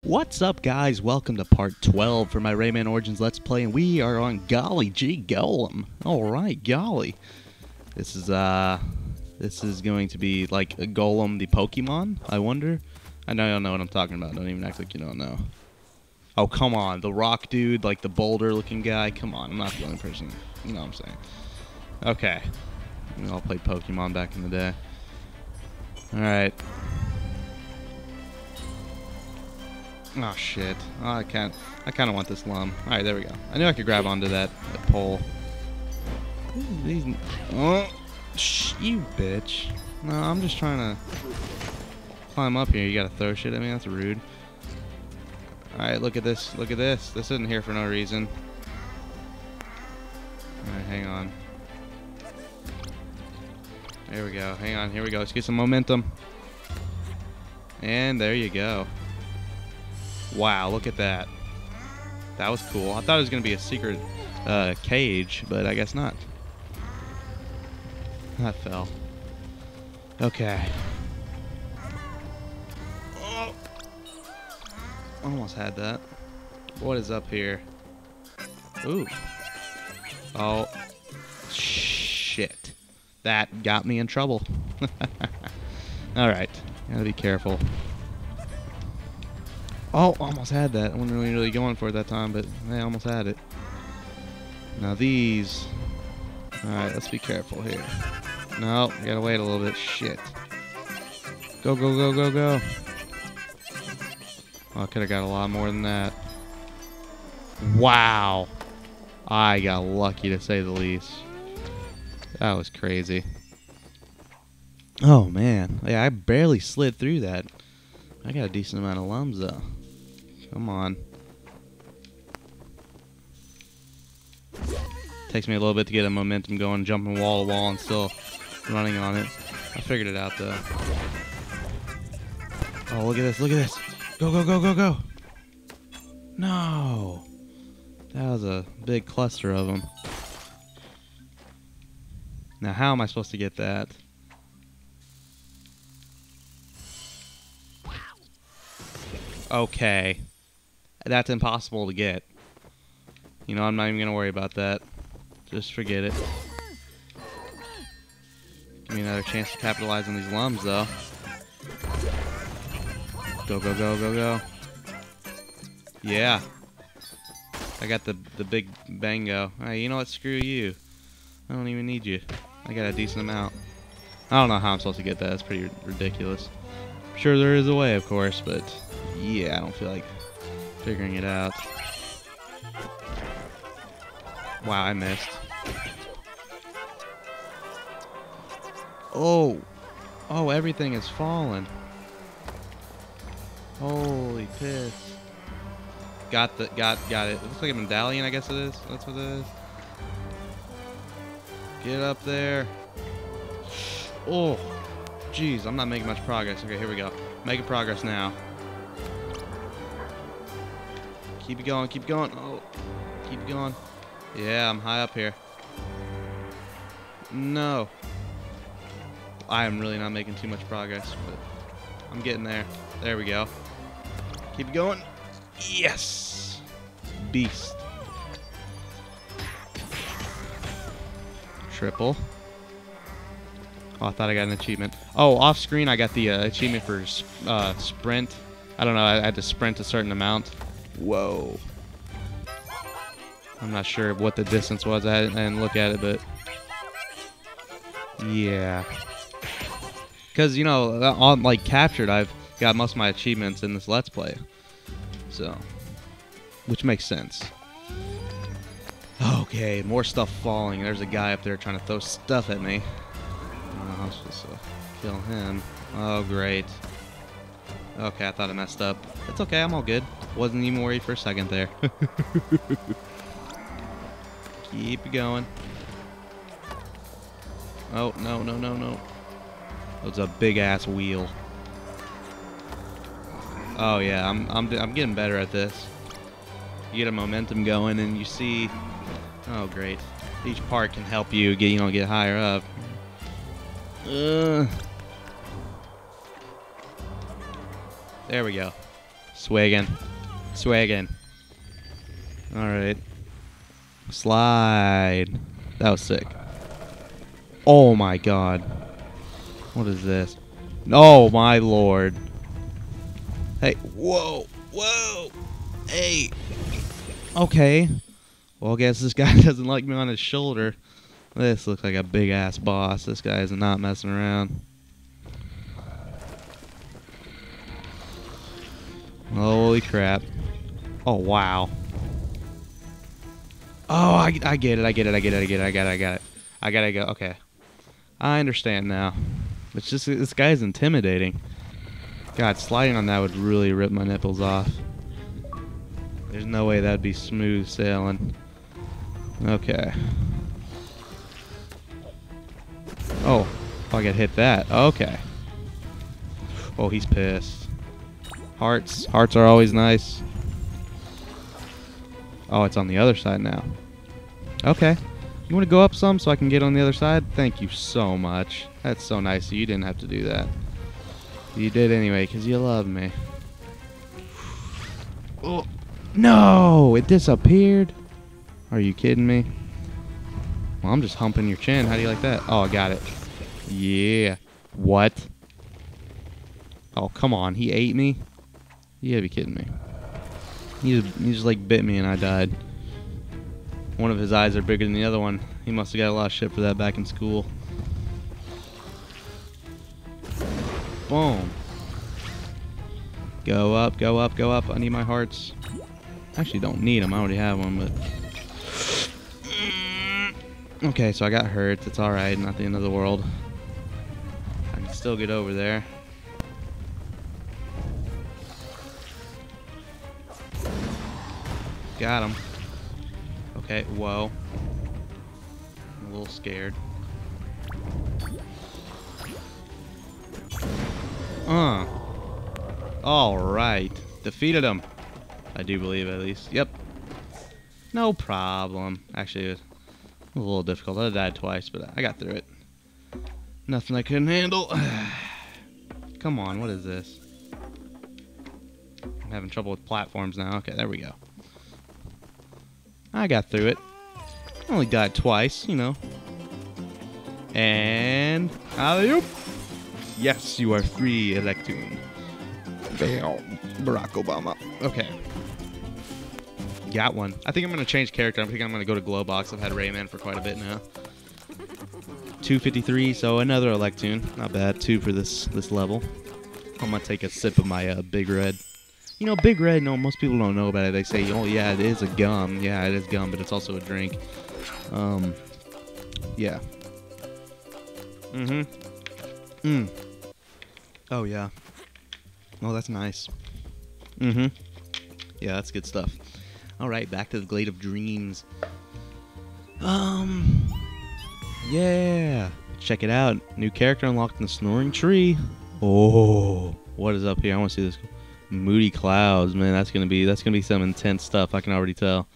What's up, guys? Welcome to part 12 for my Rayman Origins Let's Play, and we are on Golly Gee Golem. Alright, golly. This is going to be like a Golem the Pokemon, I wonder? I know you don't know what I'm talking about. Don't even act like you don't know. Oh, come on. The rock dude, like the boulder-looking guy. Come on, I'm not the only person. You know what I'm saying. Okay. We all played Pokemon back in the day. Alright. Oh shit! Oh, I kind of want this lum. All right, there we go. I knew I could grab onto that pole. Oh, you bitch! No, I'm just trying to climb up here. You gotta throw shit at me. That's rude. All right, look at this. Look at this. This isn't here for no reason. All right, hang on. There we go. Hang on. Here we go. Let's get some momentum. And there you go. Wow, look at that. That was cool. I thought it was going to be a secret cage, but I guess not. That fell. Okay. Oh. Almost had that. What is up here? Ooh. Oh. Shit. That got me in trouble. Alright. Gotta be careful. Oh, almost had that. I wasn't really going for it that time, but I almost had it. Now these. Alright, let's be careful here. No, we gotta wait a little bit. Shit. Go, go, go, go, go. Oh, I could have got a lot more than that. Wow. I got lucky, to say the least. That was crazy. Oh, man. Yeah, I barely slid through that. I got a decent amount of lums, though. Come on. Takes me a little bit to get a momentum going, jumping wall to wall and still running on it. I figured it out, though. Oh, look at this, look at this. Go, go, go, go, go. No. That was a big cluster of them. Now, how am I supposed to get that? Okay. That's impossible to get. You know, I'm not even going to worry about that. Just forget it. Give me another chance to capitalize on these lums, though. Go, go, go, go, go. Yeah. I got the big bango. Hey, you know what? Screw you. I don't even need you. I got a decent amount. I don't know how I'm supposed to get that. That's pretty ridiculous. I'm sure there is a way, of course, but yeah, I don't feel like figuring it out. Wow, I missed. Oh. Oh, everything is falling. Holy piss. Got it. It looks like a medallion, I guess it is. That's what it is. Get up there. Oh. Jeez, I'm not making much progress. Okay, here we go. Making progress now. Keep it going, keep it going. Oh, keep it going. Yeah, I'm high up here. No. I am really not making too much progress, but I'm getting there. There we go. Keep it going. Yes! Beast. Triple. Oh, I thought I got an achievement. Oh, off screen I got the achievement for sprint. I don't know, I had to sprint a certain amount. Whoa. I'm not sure what the distance was. I didn't look at it, but yeah. Because, you know, on like Captured, I've got most of my achievements in this Let's Play. So, which makes sense. Okay, more stuff falling. There's a guy up there trying to throw stuff at me. Oh, I was supposed to kill him. Oh, great. Okay, I thought I messed up. It's okay, I'm all good. Wasn't even worried for a second there. Keep it going. Oh, no, no, no, no. It's a big-ass wheel. Oh, yeah, I'm getting better at this. You get a momentum going, and you see... Oh, great. Each part can help you get higher up. There we go. Swaggin'. Swaggin'. Alright. Slide. That was sick. Oh my god. What is this? Oh my lord. Hey. Whoa. Whoa. Hey. Okay. Well, I guess this guy doesn't like me on his shoulder. This looks like a big ass boss. This guy is not messing around. Holy crap. Oh, wow. Oh, I get it. I get it. I get it. I get it. I got it. I got it. I gotta go. Okay. I understand now. It's just, this guy's intimidating. God, sliding on that would really rip my nipples off. There's no way that'd be smooth sailing. Okay. Oh, I could hit that. Okay. Oh, he's pissed. Hearts. Hearts are always nice. Oh, it's on the other side now. Okay. You want to go up some so I can get on the other side? Thank you so much. That's so nice. You didn't have to do that. You did anyway, because you love me. Oh. No! It disappeared? Are you kidding me? Well, I'm just humping your chin. How do you like that? Oh, I got it. Yeah. What? Oh, come on. He ate me? You gotta be kidding me. He just like bit me and I died. One of his eyes are bigger than the other one. He must have got a lot of shit for that back in school. Boom. Go up, go up, go up. I need my hearts. Actually, don't need them. I already have one, but... Okay, so I got hurt. It's alright. Not the end of the world. I can still get over there. Got him. Okay, whoa. I'm a little scared. Alright. Defeated him. I do believe, at least. Yep. No problem. Actually, it was a little difficult. I died twice, but I got through it. Nothing I couldn't handle. Come on, what is this? I'm having trouble with platforms now. Okay, there we go. I got through it. I only died twice, you know. And... alley-oop! Yes, you are free, Electoon. Bam. Barack Obama. Okay. Got one. I think I'm going to change character. I think I'm going to go to Glowbox. I've had Rayman for quite a bit now. 253, so another Electoon. Not bad. 2 for this level. I'm going to take a sip of my Big Red. You know, Big Red, no, most people don't know about it. They say, oh, yeah, it is a gum. Yeah, it is gum, but it's also a drink. Yeah. Oh, yeah. Oh, that's nice. Yeah, that's good stuff. All right, back to the Glade of Dreams. Yeah. Check it out. New character unlocked in the Snoring Tree. Oh, what is up here? I want to see this. Moody Clouds, man, that's gonna be some intense stuff. I can already tell.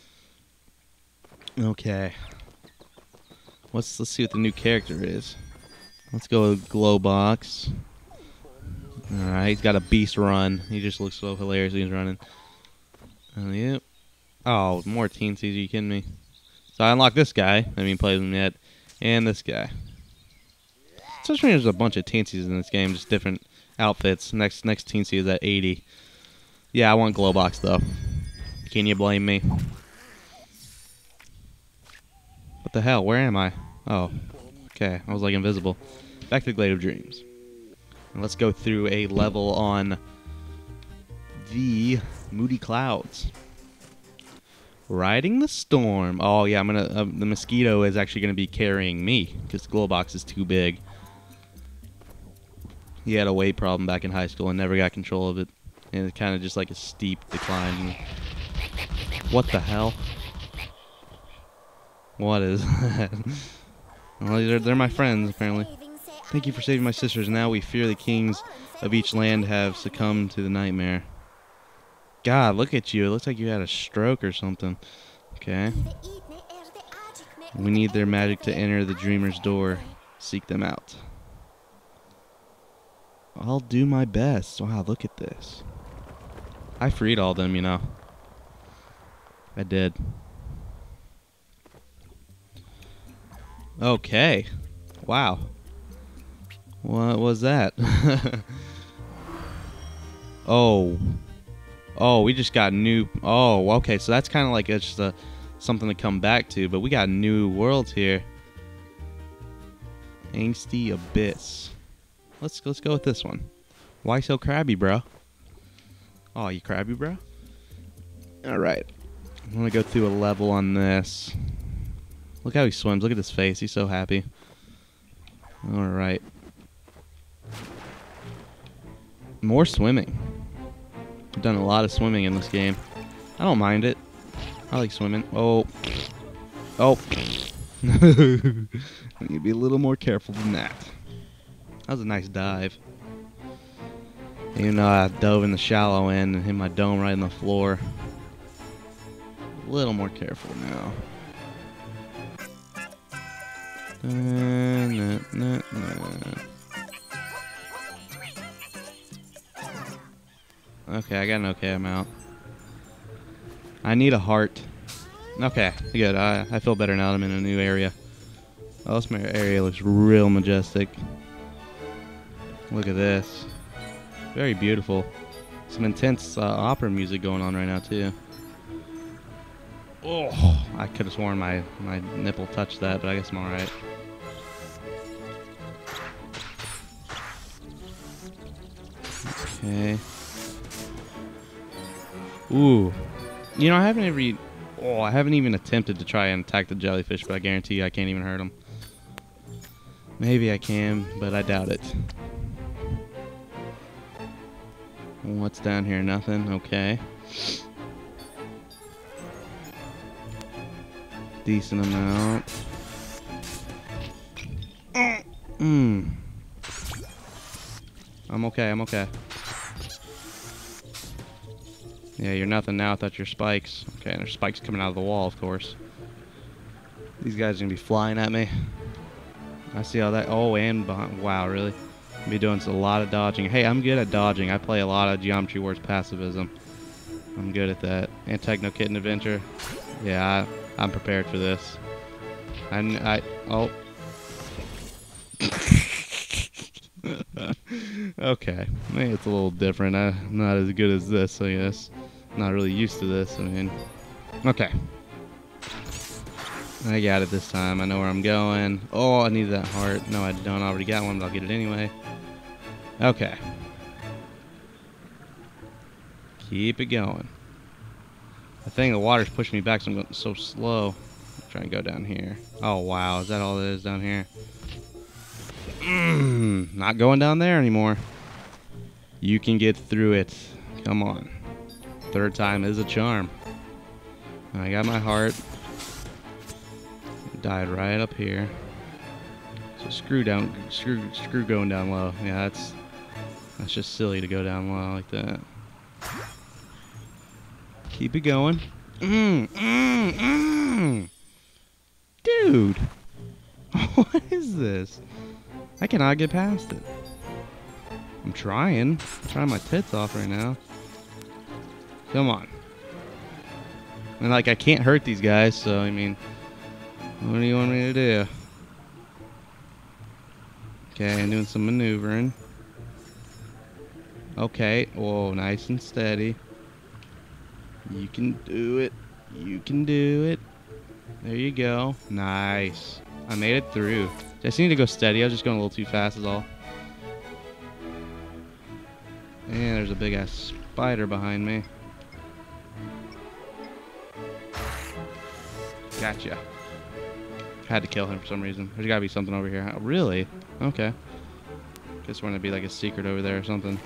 Okay, let's see what the new character is. Let's go with Glowbox. All right, he's got a beast run. He just looks so hilarious when he's running. Yep. Oh, more teensies? Are you kidding me? So I unlocked this guy. I haven't played him yet, and this guy. It's just there's a bunch of teensies in this game, just different outfits. Next teensy is at 80. Yeah, I want Glowbox though. Can you blame me? What the hell? Where am I? Oh, okay. I was like invisible. Back to the Glade of Dreams. And let's go through a level on the Moody Clouds. Riding the Storm. Oh yeah, I'm gonna. The mosquito is actually gonna be carrying me because the Glowbox is too big. He had a weight problem back in high school and never got control of it. And it's kind of just like a steep decline. What the hell? What is that? Well, they're my friends, apparently. Thank you for saving my sisters. Now we fear the kings of each land have succumbed to the nightmare. God, look at you. It looks like you had a stroke or something. Okay. We need their magic to enter the dreamer's door. Seek them out. I'll do my best. Wow, look at this. I freed all them, you know. I did. Okay. Wow. What was that? Oh. Oh, we just got new... Oh, okay. So that's kind of like it's just something to come back to. But we got new worlds here. Angsty Abyss. Let's go with this one. Why so crabby, bro? Oh, you crabby, bro? Alright. I'm going to go through a level on this. Look how he swims. Look at his face. He's so happy. Alright. More swimming. I've done a lot of swimming in this game. I don't mind it. I like swimming. Oh. Oh. You need to be a little more careful than that. That was a nice dive. Even though I dove in the shallow end and hit my dome right in the floor. A little more careful now. Okay, I got an okay amount. I need a heart. Okay, good. I feel better now that I'm in a new area. Oh, this area looks real majestic. Look at this. Very beautiful. Some intense opera music going on right now, too. Oh, I could have sworn my nipple touched that, but I guess I'm alright. Okay. Ooh. You know, I haven't even attempted to try and attack the jellyfish, but I guarantee you I can't even hurt them. Maybe I can, but I doubt it. What's down here? Nothing? Okay. Decent amount. I'm okay, I'm okay. Yeah, you're nothing now. I thought you're spikes. Okay, and there's spikes coming out of the wall, of course. These guys are going to be flying at me. I see all that. Oh, and behind. Wow, really? I'll be doing a lot of dodging. Hey, I'm good at dodging. I play a lot of Geometry Wars Passivism. I'm good at that. And Techno Kitten Adventure. Yeah, I'm prepared for this. Oh. Okay. Maybe it's a little different. I'm not as good as this, I guess. Not really used to this. I mean, okay. I got it this time. I know where I'm going. Oh, I need that heart. No, I don't. I already got one, but I'll get it anyway. Okay. Keep it going. I think the water's pushing me back, so I'm going so slow. I'm trying to go down here. Oh, wow. Is that all there is down here? Not going down there anymore. You can get through it. Come on. Third time is a charm. I got my heart. Died right up here. So screw going down low. Yeah, that's just silly to go down low like that. Keep it going. Dude. What is this? I cannot get past it. I'm trying my tits off right now. Come on. And like, I can't hurt these guys, so I mean, what do you want me to do? Okay, I'm doing some maneuvering. Okay, whoa, nice and steady. You can do it. You can do it. There you go. Nice. I made it through. Just need to go steady. I was just going a little too fast is all. And there's a big ass spider behind me. Gotcha. Had to kill him for some reason. There's gotta be something over here. Oh, really? Okay. Guess we're gonna be like a secret over there or something.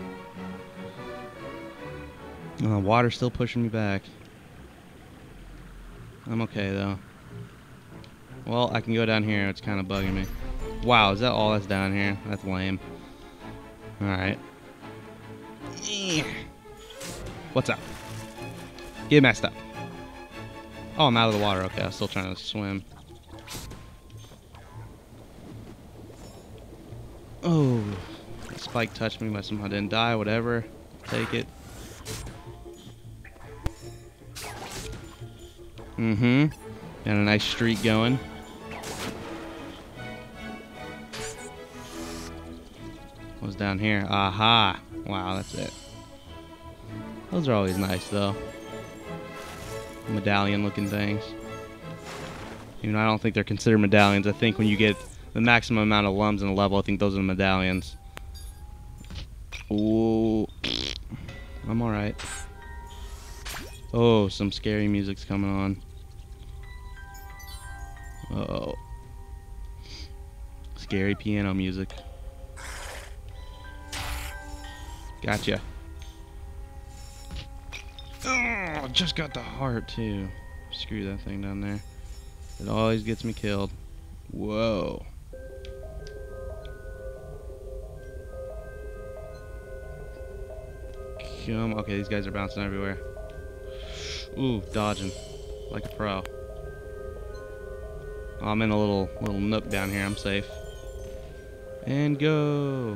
Water's still pushing me back. I'm okay though. Well, I can go down here. It's kind of bugging me. Wow, is that all that's down here? That's lame. Alright. What's up? Get messed up. Oh, I'm out of the water. Okay, I was still trying to swim. Oh, the spike touched me, but somehow didn't die. Whatever. Take it. Mm-hmm. Got a nice streak going. What's down here? Aha! Wow, that's it. Those are always nice, though. Medallion-looking things. Even though I don't think they're considered medallions. I think when you get the maximum amount of lums in a level, I think those are the medallions. Ooh. I'm alright. Oh, some scary music's coming on. Uh-oh. Scary piano music. Gotcha. Oh, just got the heart, too. Screw that thing down there. It always gets me killed. Whoa. Come. Okay, these guys are bouncing everywhere. Ooh, dodging. Like a pro. Oh, I'm in a little nook down here. I'm safe. And go.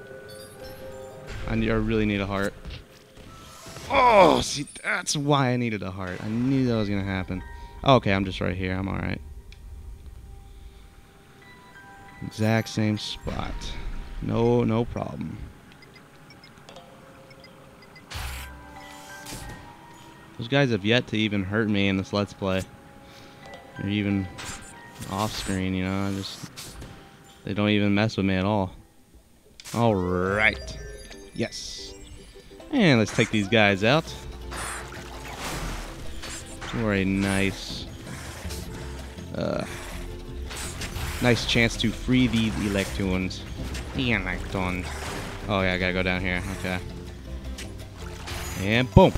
I really need a heart. Oh, see, that's why I needed a heart. I knew that was going to happen. Oh, okay, I'm just right here. I'm alright. Exact same spot. No problem. Those guys have yet to even hurt me in this Let's Play. Or even off screen, you know. They don't even mess with me at all. Alright. Yes. And let's take these guys out. For a nice nice chance to free these Electoons. Electons. Oh yeah, I gotta go down here. Okay. And boom.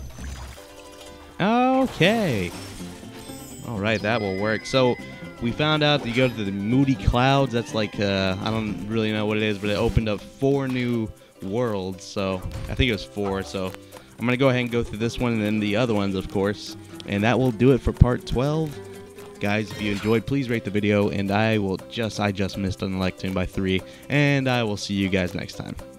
Okay. Alright, that will work. So we found out that you go to the Moody Clouds. That's like I don't really know what it is, but it opened up 4 new worlds. So I think it was 4. So I'm gonna go ahead and go through this one and then the other ones, of course. And that will do it for part 12. Guys, if you enjoyed, please rate the video, and I just missed an Electoon by 3, and I will see you guys next time.